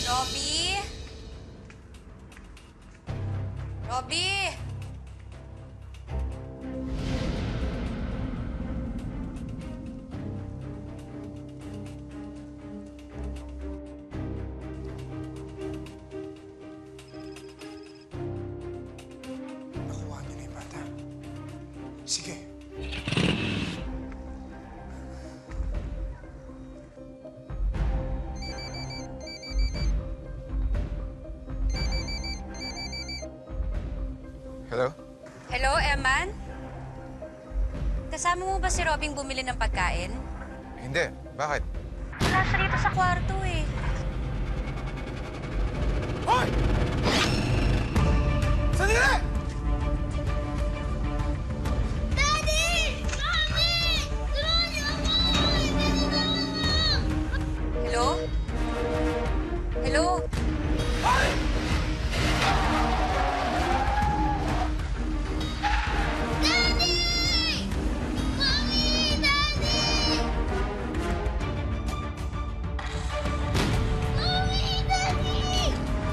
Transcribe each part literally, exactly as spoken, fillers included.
Robby? Robby? Nakuha niyo na yung bata. Sige. Hello? Hello, Eman? Kasama mo ba si Robing bumili ng pagkain? Hindi. Bakit? Wala siya dito sa kwarto eh. Hoy! Sandali! Daddy! Mami! Tulungan niyo ako! Hindi ko Hello? Hello? Hoy! Daddy! Mami! Daddy! Mami! Daddy!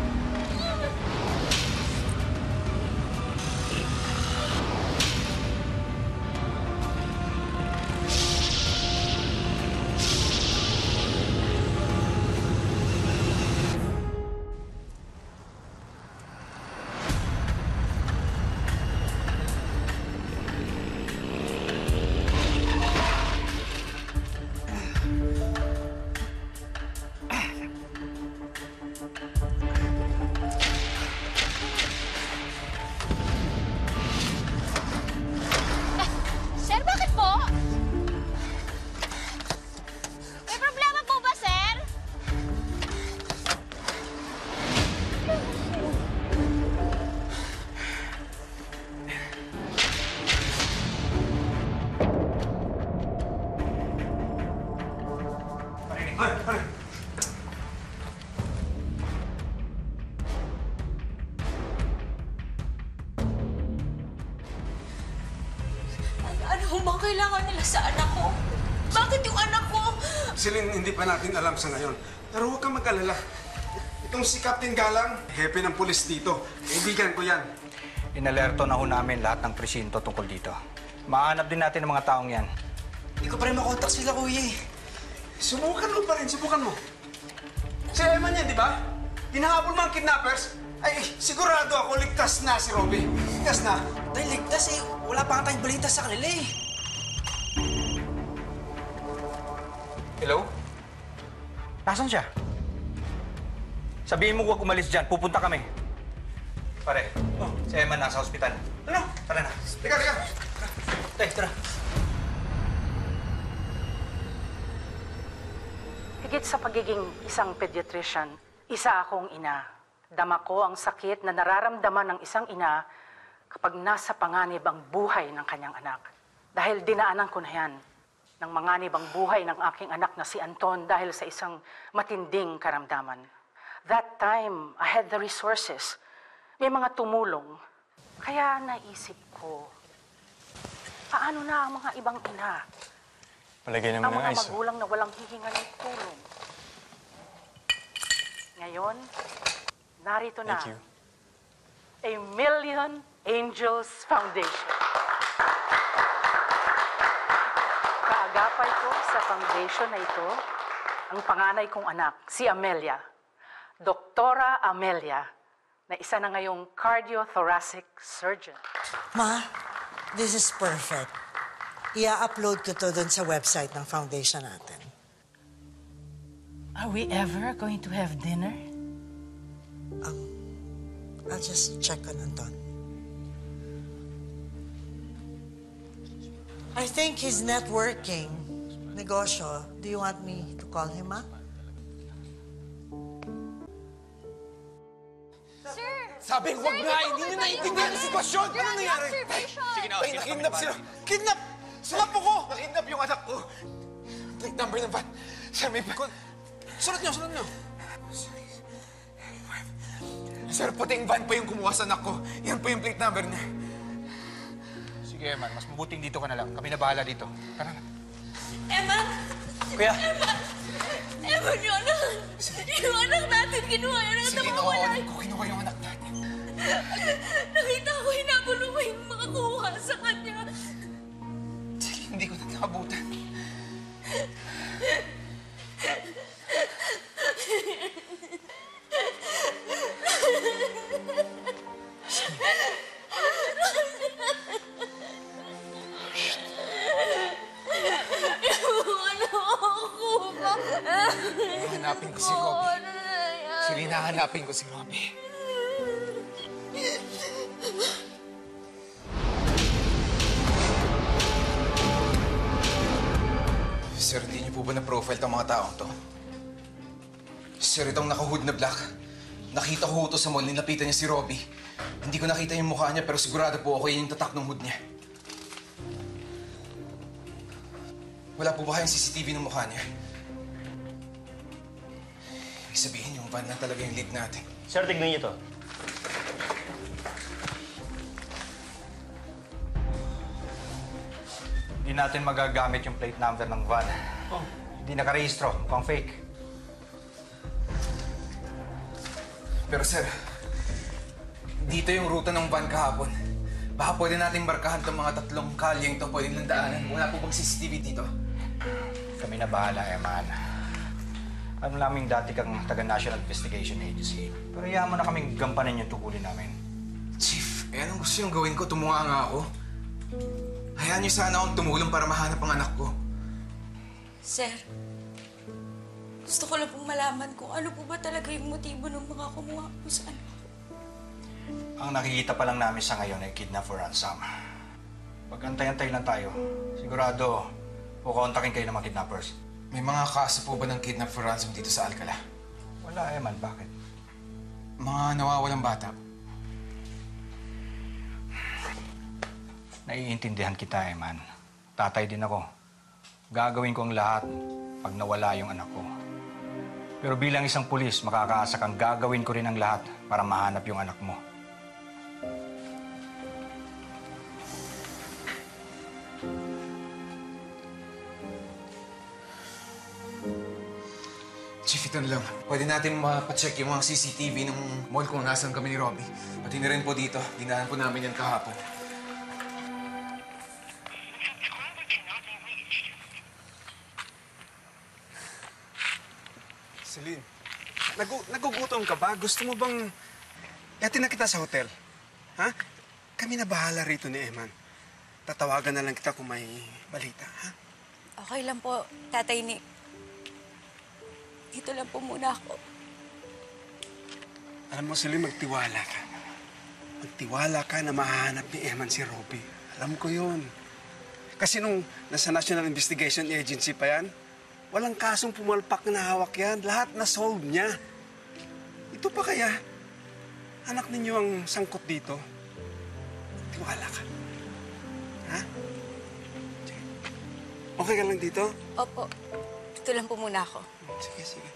Sir, bakit po? May problema po ba, sir? Hoy! Hoy! Ano bang kailangan nila sa anak ko? Bakit yung anak ko? Celine, hindi pa natin alam sa ngayon. Pero huwag kang mag-alala. Itong si Captain Galang, hepe ng pulis dito. Kaibigan ko yan. Inalerto na ho namin lahat ng presinto tungkol dito. Mahanap din natin ang mga taong yan. Hindi ko pa rin makontak sila, kuya eh. Subukan mo pa rin, subukan mo. Si Eman yan, di ba? Hinahabol mo ang kidnappers? Ay, sigurado ako ligtas na si Robby. Ligtas na. Dahil ligtas eh. Wala pa nga tayong balita sa kanila eh. Hello? Nasaan siya? Sabihin mo huwag umalis dyan. Pupunta kami. Pare, oh, si Eman nasa ospital. Ano? Tara na. Teka, teka. Tay, tara. Higit sa pagiging isang pediatrician, isa akong ina. Dama ko ang sakit na nararamdaman ng isang ina kapag nasa panganib ang buhay ng kanyang anak. Dahil dinaanan ko na yan ng manganib ang buhay ng aking anak na si Anton dahil sa isang matinding karamdaman. That time, I had the resources. May mga tumulong. Kaya naisip ko, paano na ang mga ibang ina? Palagay Ang naman ng mga ice. magulang na walang hihinga ng tulong. Ngayon, narito na. Thank you. A Million Angels Foundation. Kaagapay ko sa foundation na ito, ang panganay kong anak, si Amelia. Doktora Amelia, na isa na ngayong cardiothoracic surgeon. Ma, this is perfect. I-upload ko to dun sa website ng foundation natin. Are we ever going to have dinner? Um, I'll just check on Anton. I think he's networking. Negosyo. Do you want me to call him up? Sir! Sabi, huwag na! Hindi niyo naiintindihan ang sitwasyon! Ano nangyari? Sige na, Tay, nakidnap sila! Kidnap! Sulap ko! Nakidnap yung anak ko! Plate number ng van. Sir, may... Sulat niyo, sulat niyo. Sir, puting van pa yung kumuha sa anak ko. Yan po yung plate number niya. Sige, Eman. Mas mabuting dito ka na lang. Kami na bahala dito. Tara na. Eman! Kuya! Eman, yung anak! Yung anak natin ginawa yan? Ang Celine, nawawala. nawawalan ko. Kinuha yung anak natin. Nakita ko, hinabulong mo yung mga kuha sa kanya. Celine, hindi ko na nakabutan. Ano ako ba? Hanapin ko si Robbie. Ano na yan? Celine, hahanapin ko si Robbie. Sir, hindi niyo po ba na-profile tong mga taong to? Sir, itong naka-hood na black. Nakita ko ito sa mall, nilapitan niya si Robbie. Hindi ko nakita yung mukha niya, pero sigurado po ako yun yung tatak ng hood niya. Wala po ba kayong C C T V ng mukha niya? Ibig sabihin, yung van lang talaga yung lead natin. Sir, tignan niyo to. Hindi natin magagamit yung plate number ng van. Oh. Hindi nakarehistro, mukhang fake. Pero sir, dito yung ruta ng van kahapon. Baka pwede natin markahan itong mga tatlong kalyeng to, pwede lang daanan. Wala po bang C C T V dito? Kami na bahala, Eman. Alam namin dati kang taga-National Investigation Agency. Pero yaman na kaming gampanin yung tungkulin namin. Chief, eh anong gusto yung gawin ko? Tumuha nga ako. Hayaan niyo sana akong tumulong para mahanap ang anak ko. Sir, gusto ko lang pong malaman kung ano po ba talaga yung motibo ng mga kumuha po sa anak ko. Ang nakikita pa lang namin sa ngayon ay kidnap for ransom. Pag-antay-antay lang tayo. Sigurado, kukontakin kayo ng mga kidnappers. May mga kaso po ba ng kidnap for ransom dito sa Alcala? Wala, Eman. Bakit? Mga nawawalang bata. Naiintindihan kita, Eman. Tatay din ako. Gagawin ko ang lahat pag nawala yung anak ko. Pero bilang isang pulis, makakaasa kang gagawin ko rin ang lahat para mahanap yung anak mo. Chief, ito na lang. Pwede natin mapacheck yung mga C C T V ng mall kung nasan kami ni Robbie. Pati na rin po dito. Dinaan po namin yan kahapon. Celine, nagu nagugutom ka ba? Gusto mo bang... Yatin na kita sa hotel. Ha? Kami na bahala rito ni Eman. Tatawagan na lang kita kung may balita, ha? Okay lang po, Tatay Nick. Dito lang po muna ako. Alam mo, Celine, magtiwala ka. Magtiwala ka na mahanap ni Eman si Robbie. Alam ko yun. Kasi nung nasa National Investigation Agency pa yan, walang kasong pumalpak na hawak yan. Lahat na-solve niya. Ito pa kaya, anak ninyo ang sangkot dito. Tiwala ka. Ha? Sige. Okay ka lang dito? Opo, dito lang po muna ako. Sige, sige.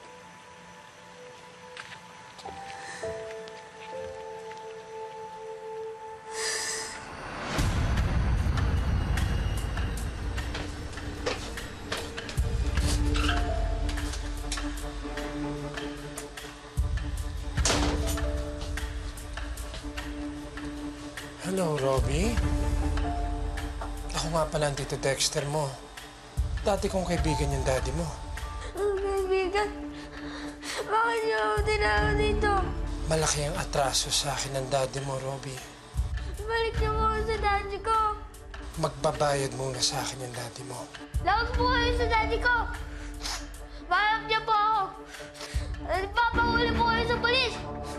Hello, Robbie. Ako nga pala ang Tito Dexter mo. Dati kong kaibigan yung daddy mo. Ang kaibigan, bakit niyo ako tinawag dito? Malaki ang atraso sa akin ng daddy mo, Robbie. Balik niyo po ako sa daddy ko. Magbabayad muna sa akin yung daddy mo. Laos po kayo sa daddy ko. Mahanap niyo po ako. At papahuli po kayo sa polis.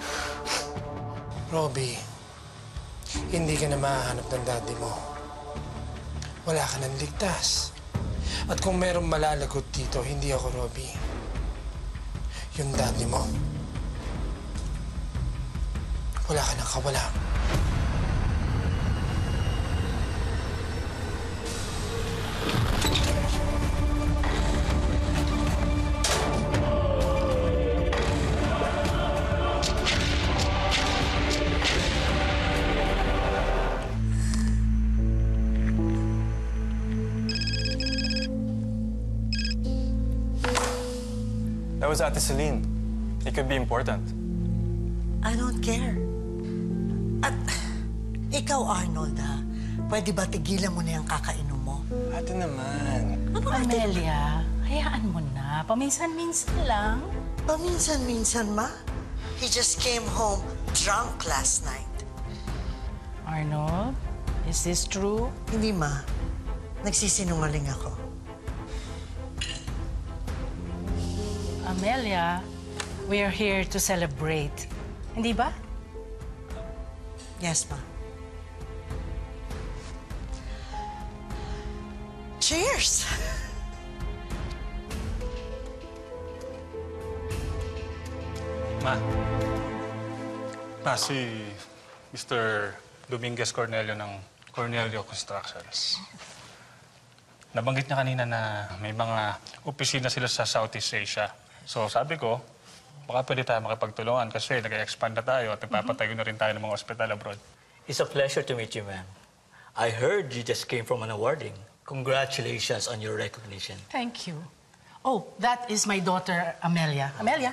Robbie, hindi ka na mahahanap ng daddy mo. Wala ka nang ligtas. At kung merong malalagot dito, hindi ako, Robbie. Yung daddy mo. Wala ka nang kawalan. That was Ate Celine. It could be important. I don't care. At ikaw, Arnold, ha? Pwede ba tigilan mo na yung kakainom mo? Ate naman. Ano, ate? Amelia, hayaan mo na. Paminsan-minsan lang. Paminsan-minsan, ma. He just came home drunk last night. Arnold, is this true? Hindi, ma. Nagsisinungaling ako. Amelia, we are here to celebrate. Hindi ba? Yes, ma. Cheers! Ma, pa si Mister Dominguez Cornelio ng Cornelio Constructions. Nabanggit niya kanina na may mga opisina sila sa Southeast Asia. So sabi ko, baka pwede tayo makipagtulungan kasi nag-expand na tayo at nagpapatayo na rin tayo ng mga ospital abroad. It's a pleasure to meet you, ma'am. I heard you just came from an awarding. Congratulations on your recognition. Thank you. Oh, that is my daughter, Amelia. Amelia?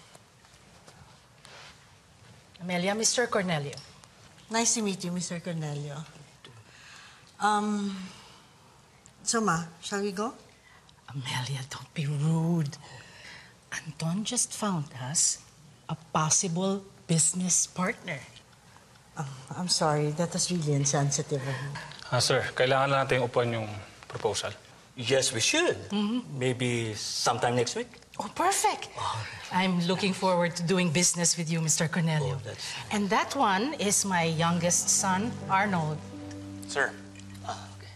Amelia, Mister Cornelio. Nice to meet you, Mister Cornelio. Um, so, ma, shall we go? Amelia, don't be rude. Anton just found us a possible business partner. Um, I'm sorry, that was really insensitive of me. Ah, sir, kailangan na natin upuan yung proposal. Yes, we should. Mm-hmm. Maybe sometime next week. Oh, perfect. I'm looking forward to doing business with you, Mister Cornelio. Oh, that's... And that one is my youngest son, Arnold. Sir. Ah, okay.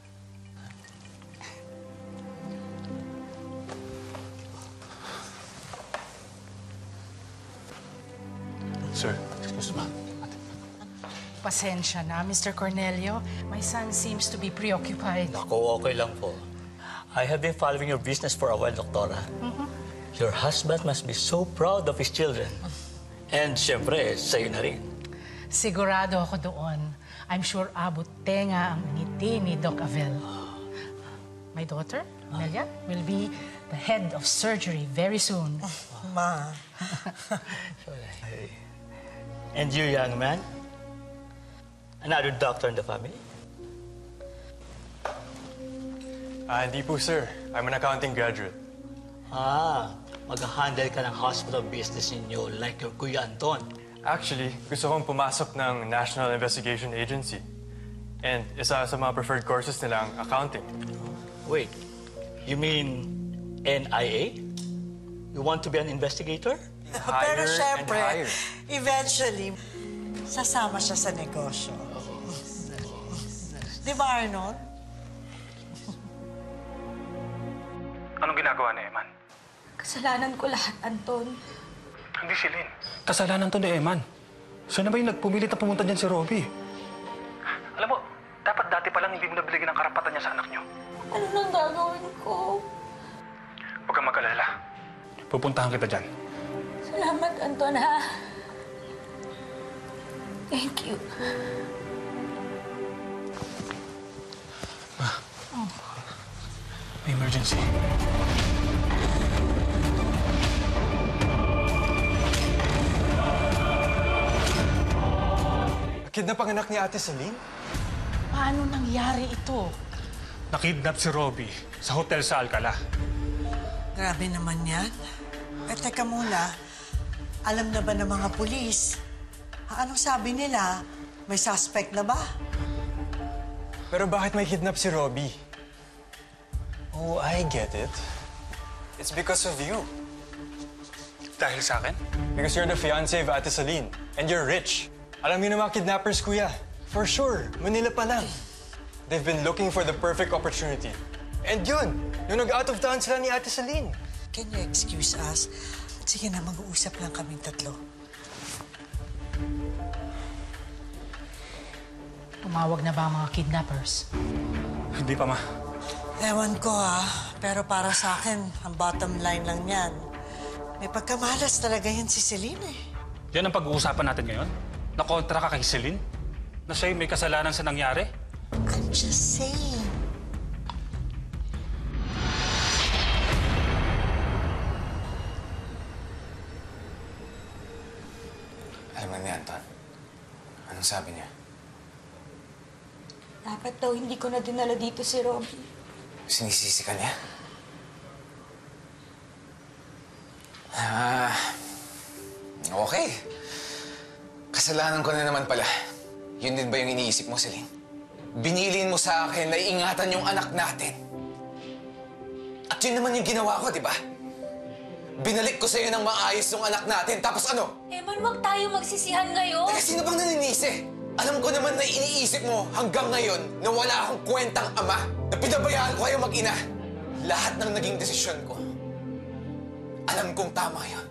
Sir. Excuse me. Pasensya na, Mister Cornelio. My son seems to be preoccupied. Ako, okay lang po. I have been following your business for a while, Doktora. Mm-hmm. Your husband must be so proud of his children. And siyempre, sa'yo na rin. Sigurado ako doon. I'm sure abot tenga ang ngiti ni Doc Avel. My daughter, Amelia, will be the head of surgery very soon. Ma. And you, young man? Another doctor in the family? Ah, hindi po, sir. I'm an accounting graduate. Ah, mag-handle ka ng hospital business ninyo like your Kuya Anton. Actually, gusto kong pumasok ng National Investigation Agency. And isa sa mga preferred courses nila ang accounting. Wait, you mean N I A? You want to be an investigator? Pero Higher syempre, and higher. eventually, sasama siya sa negosyo. Di ba, Arnold? Anong ginagawa ni Eman? Kasalanan ko lahat, Anton. Hindi si Lynn. Kasalanan to ni Eman. Siya na ba yung nagpumilit na pumunta dyan si Robbie? Alam mo, dapat dati pa lang hindi mo nabigyan ng karapatan niya sa anak niyo. Ano nang gagawin ko? Huwag kang mag-alala. Pupuntahan kita dyan. Salamat, Anton, ha? Thank you. Ma. May emergency. Kidnap ang anak ni Ate Celine? Paano nangyari ito? Nakidnap si Robbie sa hotel sa Alcala. Grabe naman yan. Eh, teka muna. Alam na ba ng mga pulis? Anong sabi nila? May suspect na ba? Pero bakit may kidnap si Robbie? Oh, I get it. It's because of you. Dahil sa akin? Because you're the fiancé of Ate Celine. And you're rich. Alam niyo na mga kidnappers, kuya. For sure, Manila pa lang. They've been looking for the perfect opportunity. And yun, yung nag-out of town sila ni Ate Celine. Can you excuse us? Sige na, mag-uusap lang kaming tatlo. Tumawag na ba ang mga kidnappers? Hindi pa, ma. Ewan ko ha, pero para sa akin, ang bottom line lang yan. May pagkamalas talaga yan si Celine eh. Yan ang pag-uusapan natin ngayon? Nakontra ka kay Celine? Na siya'y may kasalanan sa nangyari? I'm just saying. Alam mo niya, Anton. Anong sabi niya? Dapat daw hindi ko na dinala dito si Robbie. Sinisisi ka niya? Ah, okay. Kasalanan ko na naman pala. Yun din ba yung iniisip mo, Celine? Binilin mo sa akin na iingatan yung anak natin. At yun naman yung ginawa ko, di ba? Binalik ko sa'yo ng maayos yung anak natin, tapos ano? Eman, wag tayo magsisihan ngayon. Teka, sino bang naninisi? Alam ko naman na iniisip mo hanggang ngayon na wala akong kwentang ama, na pinabayaan ko kayo mag-ina. Lahat ng naging desisyon ko, alam kong tama yun.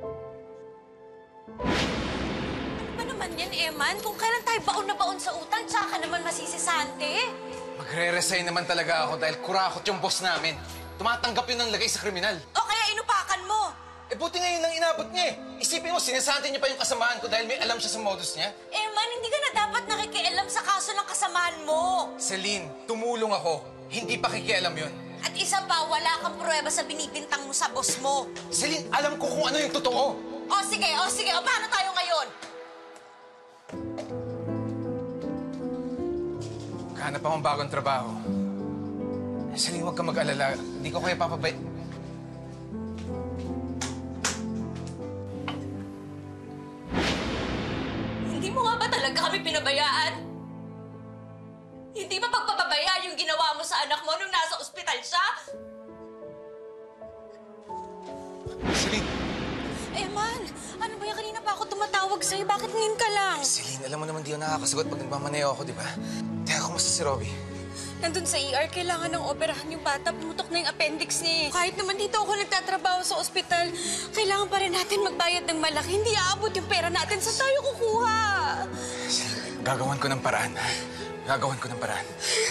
Ano ba naman yan, Eman? Kung kailan tayo baon na baon sa utang, tsaka ka naman masisisante. Magre-resign naman talaga ako dahil kurakot yung boss namin. Tumatanggap yun ng lagay sa kriminal. O kaya inupakan mo. Eh, buti ngayon lang inabot niya eh. Isipin mo, sinasante niya pa yung kasamaan ko dahil may alam siya sa modus niya. Eman, hindi ka na dapat nakikialam sa kaso ng kasamaan mo. Celine, tumulong ako. Hindi pa kikialam yun. At isa pa, wala kang pruweba sa binibintang mo sa boss mo. Celine, alam ko kung ano yung totoo. O sige, o sige, o paano tayo ngayon? Kahanap akong bagong trabaho. Celine, huwag ka mag-alala. Hindi ko kayo papabay... Hindi mo nga ba talaga kami pinabayaan? Hindi ba pagpapabaya yung ginawa mo sa anak mo nung nasa ospital siya? Celine! Eman, ano ba yan? Kanina pa ako tumatawag sa'yo. Bakit ngayon ka lang? Celine, alam mo naman di ako nakakasagot pag nagmamaneho ako, di ba? Teka, kumusta si Robbie? Nandun sa E R, kailangan ng operahan yung bata. Pumutok na yung appendix niya. Kahit naman dito ako nagtatrabaho sa ospital, kailangan pa rin natin magbayad ng malaki. Hindi aabot yung pera natin. Saan tayo kukuha? Gagawan ko ng paraan. Gagawan ko ng paraan.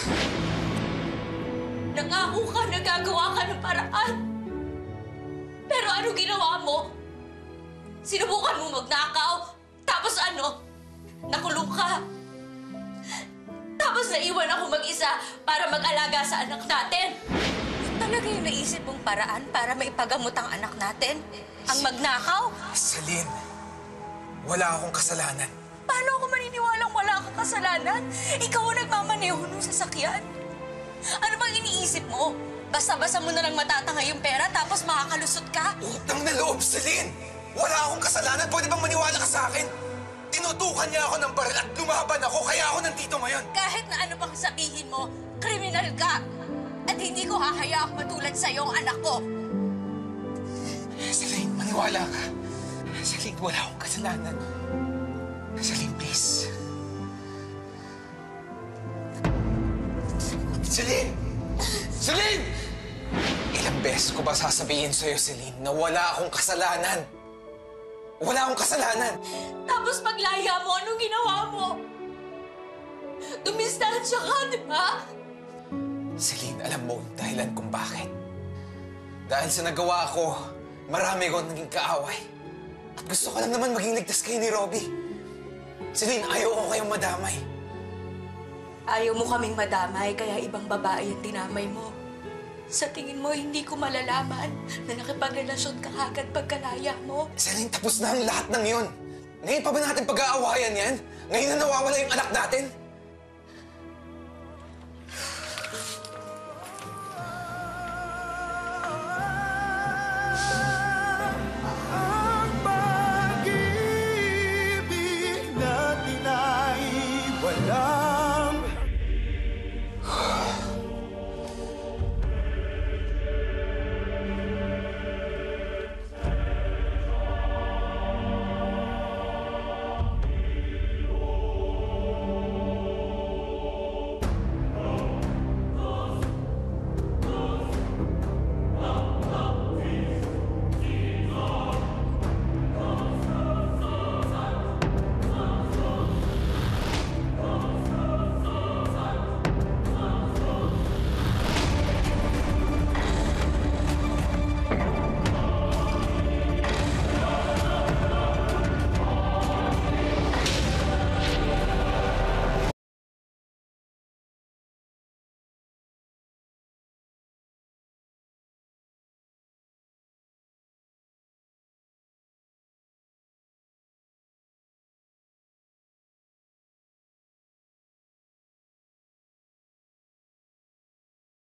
Nangako ka na gagawa ka ng paraan. Pero ano ginawa mo? Sinubukan mo magnakaw. Tapos ano? Nakulong ka. Tapos naiwan ako mag-isa para mag-alaga sa anak natin. Yun talaga yung naisip mong paraan para maipagamot ang anak natin? Ang magnakaw? Celine, wala akong kasalanan. Paano ako maniniwalang wala kang kasalanan? Ikaw ang nagmamaneho ng sasakyan. Ano bang iniisip mo? Basta-basta mo na lang matatangay yung pera tapos makakalusot ka? Utang na loob, Celine! Wala akong kasalanan. Pwede bang maniwala ka sa akin? Tinutukan niya ako ng baril at lumaban ako, kaya ako nandito ngayon. Kahit na ano pang sabihin mo, kriminal ka. At hindi ko hahayaang matulad sa'yo ang anak ko. Celine, maniwala ka. Celine, wala akong kasalanan. Celine, please. Celine! Celine! Ilang beses ko ba sasabihin sa'yo, Celine, na wala akong kasalanan? Wala akong kasalanan! Tapos paglaya mo, anong ginawa mo? Dumistansya ka, di ba? Celine, alam mo ang dahilan kung bakit. Dahil sa nagawa ko, marami akong naging kaaway. At gusto ko lang naman maging ligtas kayo ni Robbie. Celine, ayaw ko kayong madamay. Ayaw mo kaming madamay, kaya ibang babae yung dinamay mo. Sa tingin mo, hindi ko malalaman na nakipagrelasyon ka agad pagkalaya mo. Celine, tapos na ang lahat ng yun. Ngayon pa ba natin pag-aawayan yan? Ngayon na nawawala yung anak natin?